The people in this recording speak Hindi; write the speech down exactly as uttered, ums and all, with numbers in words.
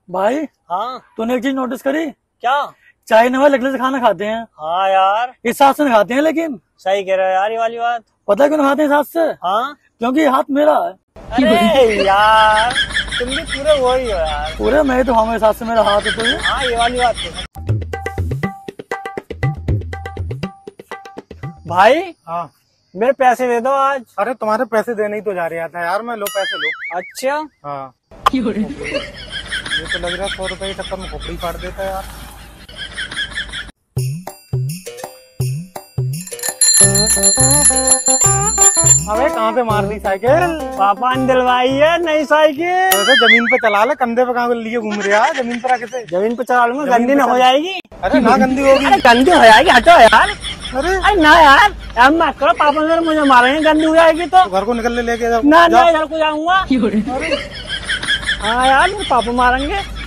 भाई हाँ। तूने एक चीज नोटिस करी? क्या? चाइना वाले लकड़ी से खाना खाते हैं। हाँ यार, इस हाथ से नहीं खाते हैं, लेकिन सही कह रहे हो यार ये वाली बात। पता है क्यों नहीं खाते हैं इस हाथ से? हाँ, क्योंकि ये हाथ मेरा है। अरे यार तुम भी पूरे वो ही हो यार। पूरे मैं तो हूँ, इस हाथ से मेरा हाथ है तो ये। हाँ ये वाली बात तो है। भाई हाँ। मेरे पैसे दे दो आज। अरे तुम्हारे पैसे देने ही तो जा रहा था यार मैं। लो पैसे लो। अच्छा। हाँ। ये तो लग रहा है सौ रुपए के चक्कर में खोपड़ी फाड़ देता है यार। अबे कहाँ पे मार दी साइकिल? पापा ने दिलवाई है नई साइकिल। तो जमीन पे चला ले, कंधे पे कहाँ लिए घूम रहे यार? जमीन पर आके से जमीन पे चला लूंगा, गंदी ना हो जाएगी। अरे ना गंदी होगी। अरे गंदी हो जाएगी, हटो यार। अरे अरे ना यार, यार मत करो, पापा मेरे मुझे मारेंगे गंदी हो जाएगी तो। घर को निकल ले लेके ना ना इधर को जाऊंगा। हाँ यार मेरे पापा मारेंगे।